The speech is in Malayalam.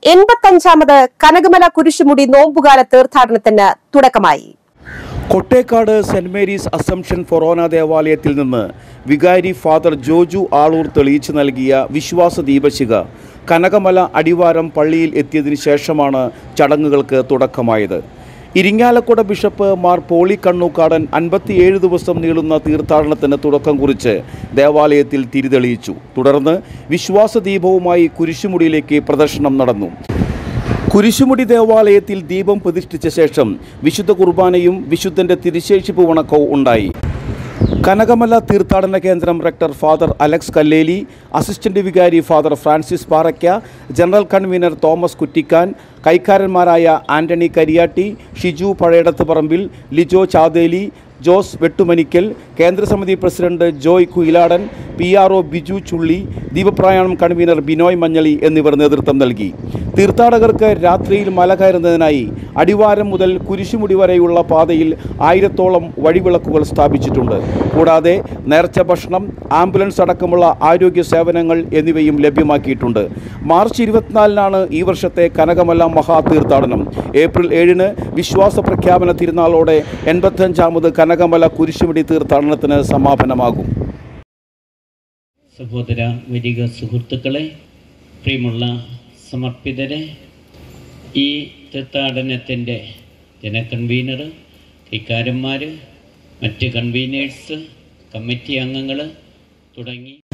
85ാമത് കനകമല കുരിശുമുടി നോമ്പുകാല തീർത്ഥാടനത്തിന് തുടക്കമായി. കൊട്ടേക്കാട് സെന്റ് മേരീസ് അസംഷൻ ഫൊറോന ദേവാലയത്തിൽ നിന്ന് വികാരി ഫാദർ ജോജു ആളൂർ തെളിയിച്ചു നൽകിയ വിശ്വാസ ദീപശിഖ കനകമല അടിവാരം പള്ളിയിൽ എത്തിയതിനു ശേഷമാണ് ചടങ്ങുകൾക്ക് തുടക്കമായത്. ഇരിങ്ങാലക്കുട ബിഷപ്പ് മാർ പോളി കണ്ണൂക്കാടൻ 57 ദിവസം നീളുന്ന തീർത്ഥാടനത്തിന് തുടക്കം കുറിച്ച് ദേവാലയത്തിൽ തിരിതെളിയിച്ചു. തുടർന്ന് വിശ്വാസദീപവുമായി കുരിശുമുടിയിലേക്ക് പ്രദർശനം നടന്നു. കുരിശുമുടി ദേവാലയത്തിൽ ദീപം പ്രതിഷ്ഠിച്ച ശേഷം വിശുദ്ധ കുർബാനയും വിശുദ്ധന്റെ തിരുശേഷിപ്പ് വണക്കവും ഉണ്ടായി. കനകമല തീർത്ഥാടന കേന്ദ്രം rector father Alex Kalleli, assistant വികാരി father Francis Paraykka, general convener Thomas Kuttikkan, കൈക്കാരന്മാരായ ആന്റണി കരിയാട്ടി, ഷിജു പഴയടത്ത് പറമ്പിൽ, ലിജോ ചാതേലി, ജോസ് വെട്ടുമനിക്കൽ, കേന്ദ്രസമിതി president Joy Kuyiladan, PRO Biju Chulli, ദീപപ്രയാണം കൺവീനർ ബിനോയ് മഞ്ഞളി എന്നിവർ നേതൃത്വം നൽകി. തീർത്ഥാടകർക്ക് രാത്രിയിൽ മല കയറുന്നതിനായി അടിവാരം മുതൽ കുരിശുമുടി വരെയുള്ള പാതയിൽ 1000ഓളം വഴിവിളക്കുകൾ സ്ഥാപിച്ചിട്ടുണ്ട്. കൂടാതെ നേർച്ച ഭക്ഷണം, ആംബുലൻസ് അടക്കമുള്ള ആരോഗ്യ സേവനങ്ങൾ എന്നിവയും ലഭ്യമാക്കിയിട്ടുണ്ട്. മാർച്ച് 24-നാണ് ഈ വർഷത്തെ കനകമല മഹാ തീർത്ഥാടനം. ഏപ്രിൽ 7-ന് വിശ്വാസ പ്രഖ്യാപന തിരുനാളോടെ 85ാമത് കനകമല കുരിശുമുടി തീർത്ഥാടനത്തിന് സമാപനമാകും. സഹോദര വരിക സുഹൃത്തുക്കളെ, പ്രിയമുള്ള സമർപ്പിതരെ, ഈ തീർത്ഥാടനത്തിൻ്റെ ജനകൺവീനർ, കൈക്കാരന്മാർ, മറ്റ് കൺവീനേഴ്സ്, കമ്മിറ്റി അംഗങ്ങൾ തുടങ്ങി